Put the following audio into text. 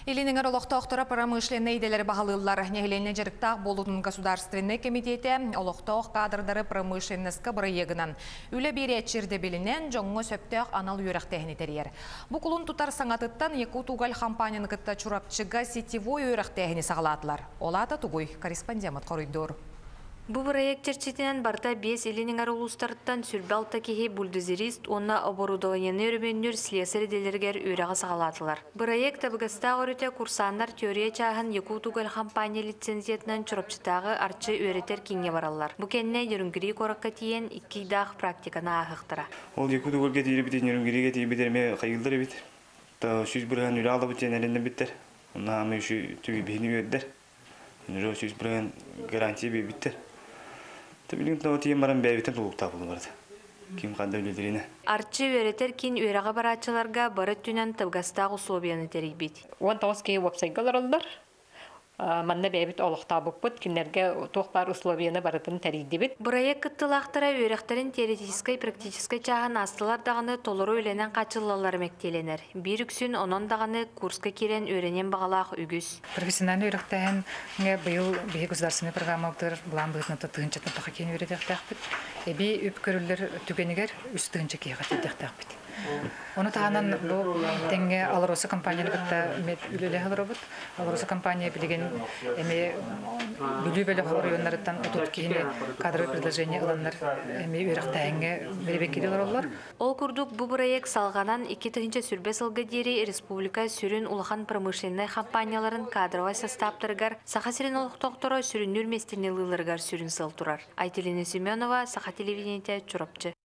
Илинин олохтоохтора промышленный иделери бағалылар нехиленне жеріктақ болудун государственный комитете олохтоох кадрдары промышленностка бұрайегінан. Үлі бері әтчерде білінен жоңғы сөптөөх анал үйрақтехini терьер. Бұ кулун тутар саңатыттан Якутугал компанияны кытта чурапчыга сетевой үйрақтехini сағалатылар. Олата тугуй корреспондент қорыйдор. Бу проект черчитинен барта 5 илинин арулустарыттан сүрбалта кихи бульдозерист, онна оборудованияны өрбеннер слесарь делергер үйрағы сағалатылар. Проект табыгаста өрөте курсаннар теория чағын Якутугал компания лицензиятынан чурапчытағы арчы өретер кеңе баралар. Бу кенне ерүнгірі коракка тиен 2 дақ практикана ағықтыра. Ол Якутугалға дейір бітен ерүнгіріге дейір бітерме қайылдары бітер. Сүз бұрған үрі алы бітен әлінді біттер. Онна амы үші түгі бейіні өддер. Сүз бұрған гарантия бей біттер. Табилин то тием баран бәйбитен тулуктап булды барды. Ким кандай үлелерine. Арчы өретер кин үйрәгә барачыларга бары түнән тыбгастагы условияны терибит. 19 кей веб-сайтлар алдар. Манна бәйбит олохтабык бут кинләргә тохлар условияны барытын теридибит. Проект кыттылактыра үйрәктерин теоретической практической чагын астылар даганы толору өленен качыллалар мектеленер. Бир үксүн онон даганы курска кирен өйренен багалак үгүз. Профессиональный үйрәктәһен быел бие государственный программалар булан быгытны тыгынча тохакен үйрәтәктәкбит. Би үп көрүлләр түгенегер үс тыгынча киһә тәктәкбит. Оны таһанан бу теңге Алроса компания битта мет үлеле халробут. Алроса компания билеген эме бүлүбеле хорыйоннардан отут киһине кадровый предложение аланнар эме үйрәктәһенге бербекилер алар. Ол курдук бу проект салганан 2-нче сүрбе сылга дири республика сүрүн улахан промышленный компанияларын кадровый составтаргар сахасирин олуктоктора сүрүннүр местенелыларгар сүрүн сыл турар. Айтелина Семенова, Саха телевидениете, Чурапчы.